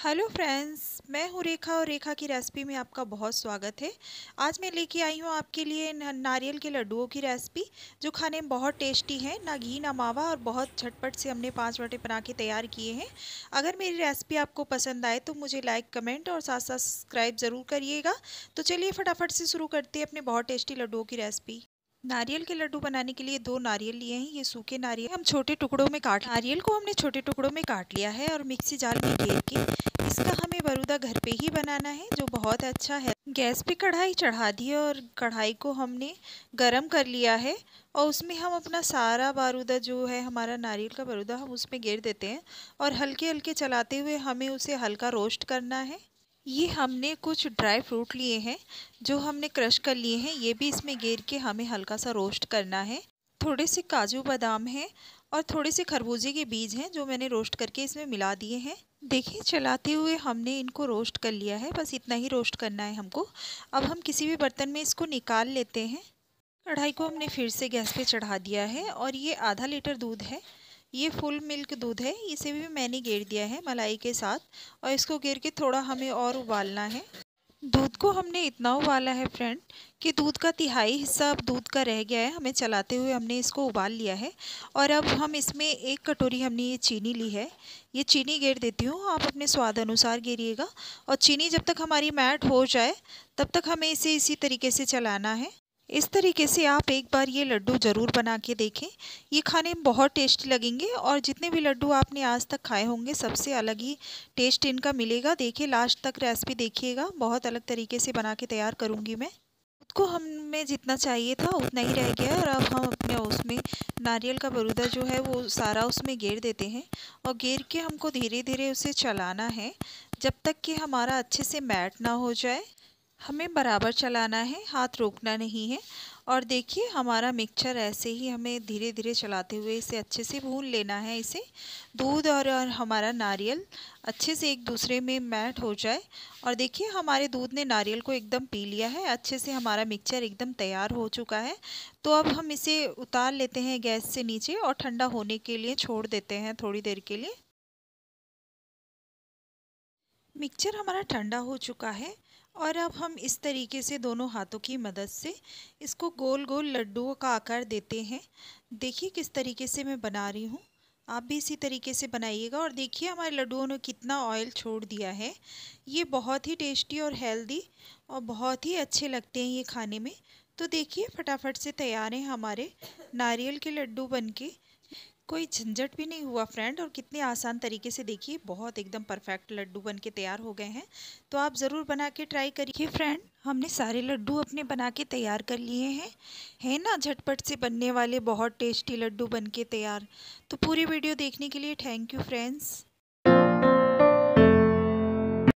Hello friends, मैं हूँ रेखा और रेखा की रेसिपी में आपका बहुत स्वागत है। आज मैं लेके आई हूँ आपके लिए नारियल के लड्डुओं की रेसिपी, जो खाने में बहुत टेस्टी है। ना घी ना मावा और बहुत झटपट से हमने 5 वटे बना के तैयार किए हैं। अगर मेरी रेसिपी आपको पसंद आए तो मुझे लाइक, कमेंट और साथ साथ सब्सक्राइब ज़रूर करिएगा। तो चलिए फटाफट से शुरू करते हैं अपने बहुत टेस्टी लड्डुओं की रेसिपी। नारियल के लड्डू बनाने के लिए 2 नारियल लिए हैं। ये सूखे नारियल हम छोटे टुकड़ों में काट नारियल को हमने छोटे टुकड़ों में काट लिया है और मिक्सी जार में घेर के इसका हमें बरूदा घर पे ही बनाना है, जो बहुत अच्छा है। गैस पे कढ़ाई चढ़ा दी और कढ़ाई को हमने गरम कर लिया है और उसमें हम अपना सारा बारूदा जो है हमारा नारियल का बारूदा हम उसमें घेर देते हैं और हल्के हल्के चलाते हुए हमें उसे हल्का रोस्ट करना है। ये हमने कुछ ड्राई फ्रूट लिए हैं जो हमने क्रश कर लिए हैं, ये भी इसमें घेर के हमें हल्का सा रोस्ट करना है। थोड़े से काजू बादाम हैं और थोड़े से खरबूजे के बीज हैं जो मैंने रोस्ट करके इसमें मिला दिए हैं। देखिए, चलाते हुए हमने इनको रोस्ट कर लिया है, बस इतना ही रोस्ट करना है हमको। अब हम किसी भी बर्तन में इसको निकाल लेते हैं। कढ़ाई को हमने फिर से गैस पे चढ़ा दिया है और ये आधा लीटर दूध है। ये फुल मिल्क दूध है, इसे भी मैंने घेर दिया है मलाई के साथ और इसको घेर के थोड़ा हमें और उबालना है। दूध को हमने इतना उबाला है फ्रेंड कि दूध का तिहाई हिस्सा अब दूध का रह गया है। हमें चलाते हुए हमने इसको उबाल लिया है और अब हम इसमें 1 कटोरी हमने ये चीनी ली है। ये चीनी घेर देती हूँ, आप अपने स्वाद अनुसार घेरिएगा। और चीनी जब तक हमारी मैट हो जाए तब तक हमें इसे इसी तरीके से चलाना है। इस तरीके से आप एक बार ये लड्डू ज़रूर बना के देखें, ये खाने में बहुत टेस्टी लगेंगे और जितने भी लड्डू आपने आज तक खाए होंगे सबसे अलग ही टेस्ट इनका मिलेगा। देखिए, लास्ट तक रेसिपी देखिएगा, बहुत अलग तरीके से बना के तैयार करूँगी मैं। दूध को हमें जितना चाहिए था उतना ही रह गया और अब हम अपने उसमें नारियल का बरूदा जो है वो सारा उसमें घेर देते हैं और घेर के हमको धीरे धीरे उसे चलाना है जब तक कि हमारा अच्छे से मैट ना हो जाए। हमें बराबर चलाना है, हाथ रोकना नहीं है। और देखिए, हमारा मिक्सचर ऐसे ही हमें धीरे धीरे चलाते हुए इसे अच्छे से भून लेना है। इसे दूध और हमारा नारियल अच्छे से एक दूसरे में मैट हो जाए। और देखिए, हमारे दूध ने नारियल को एकदम पी लिया है, अच्छे से हमारा मिक्सचर एकदम तैयार हो चुका है। तो अब हम इसे उतार लेते हैं गैस से नीचे और ठंडा होने के लिए छोड़ देते हैं थोड़ी देर के लिए। मिक्सचर हमारा ठंडा हो चुका है और अब हम इस तरीके से दोनों हाथों की मदद से इसको गोल गोल लड्डुओं का आकार देते हैं। देखिए किस तरीके से मैं बना रही हूँ, आप भी इसी तरीके से बनाइएगा। और देखिए, हमारे लड्डुओं ने कितना ऑयल छोड़ दिया है। ये बहुत ही टेस्टी और हेल्दी और बहुत ही अच्छे लगते हैं ये खाने में। तो देखिए, फटाफट से तैयार हैं हमारे नारियल के लड्डू बनके। कोई झंझट भी नहीं हुआ फ्रेंड, और कितने आसान तरीके से देखिए बहुत एकदम परफेक्ट लड्डू बन के तैयार हो गए हैं। तो आप ज़रूर बना के ट्राई करिए फ्रेंड। हमने सारे लड्डू अपने बना के तैयार कर लिए हैं, है ना, झटपट से बनने वाले बहुत टेस्टी लड्डू बन के तैयार। तो पूरी वीडियो देखने के लिए थैंक यू फ्रेंड्स।